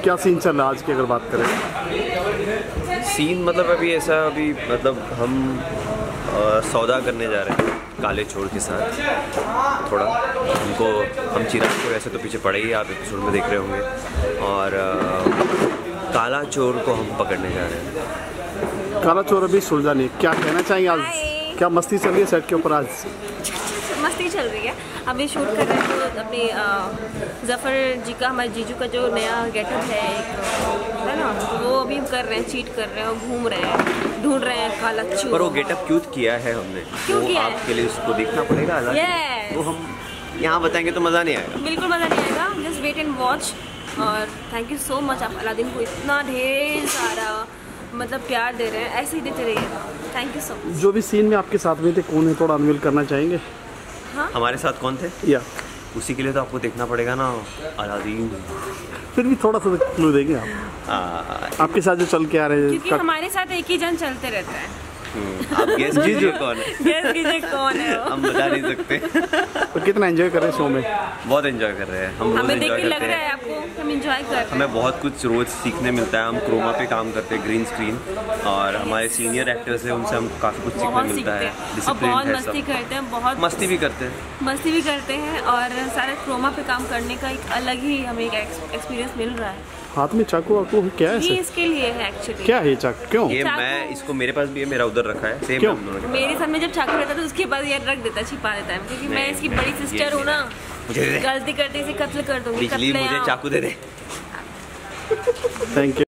क्या सीन चल रहा है आज की अगर बात करें? सीन मतलब अभी मतलब हम सौदा करने जा रहे हैं काले चोर के साथ। थोड़ा उनको हम चिराग को वैसे तो पीछे पड़े ही, आप एपिसोड में देख रहे होंगे, और काला चोर को हम पकड़ने जा रहे हैं। काला चोर अभी सुलझा नहीं, क्या कहना चाहिए आज? क्या मस्ती चल रही है सेट के ऊपर? आज मस्ती चल रही है। अभी शूट कर रहे हैं तो अपने जफ़र जी का, हमारे जीजू का जो नया गेटअप है एक, है ना, वो अभी हम कर रहे हैं, चीट कर रहे हैं और घूम रहे हैं, ढूंढ रहे हैं काला चोर। पर वो गेटअप क्यों किया है हमने, क्यों किया है? आपके लिए उसको देखना पड़ेगा। वो हम यहाँ बताएंगे तो मज़ा नहीं आएगा। बिल्कुल मज़ा नहीं आएगा, जस्ट वेट एंड वॉच। और थैंक यू सो मच, आप अलादीन को इतना ढेर सारा मतलब प्यार दे रहे हैं, ऐसे ही देते रहिएगा। Thank you so much. जो भी सीन में आपके साथ में थे, कौन है, थोड़ा अनवील करना चाहेंगे? हाँ? हमारे साथ कौन थे? या उसी के लिए तो आपको देखना पड़ेगा ना, अलादीन। फिर भी थोड़ा सा क्लू देंगे आप? आपके साथ जो चल के आ रहे हैं, क्योंकि हमारे साथ एक ही जन चलते रहता है। आप गेस कीजिए कौन है? गेस कीजिए कौन है वो? हम बता नहीं सकते। तो कितना एंजॉय कर रहे हैं शो में? बहुत एंजॉय कर रहे हैं हम। हमें देख के लग रहा है आपको हम एंजॉय कर रहे हैं। हमें बहुत कुछ रोज सीखने मिलता है। हम क्रोमा पे काम करते हैं, ग्रीन स्क्रीन, और हमारे सीनियर एक्टर्स हैं, उनसे हम काफ़ी कुछ सीखने मिलता है। और बहुत मस्ती करते हैं, बहुत मस्ती भी करते हैं और सारे क्रोमा पे काम करने का एक अलग ही हमें एक एक्सपीरियंस मिल रहा है। हाथ में चाकू वाकू क्या है? ये इसके लिए है एक्चुअली। क्या है ये चाकू? क्यों? ये मैं इसको, मेरे पास भी है, मेरा उधर रखा है, सेम क्यों? हम दोनों के। मेरे साथ में जब चाकू रहता था तो उसके बाद ये रख देता, छिपा देता है, क्योंकि मैं इसकी बड़ी सिस्टर हूँ ना। मुझे दे दे। गलती करते इसे कत्ल कर दूंगी। बिजली, मुझे चाकू दे दे। Thank you.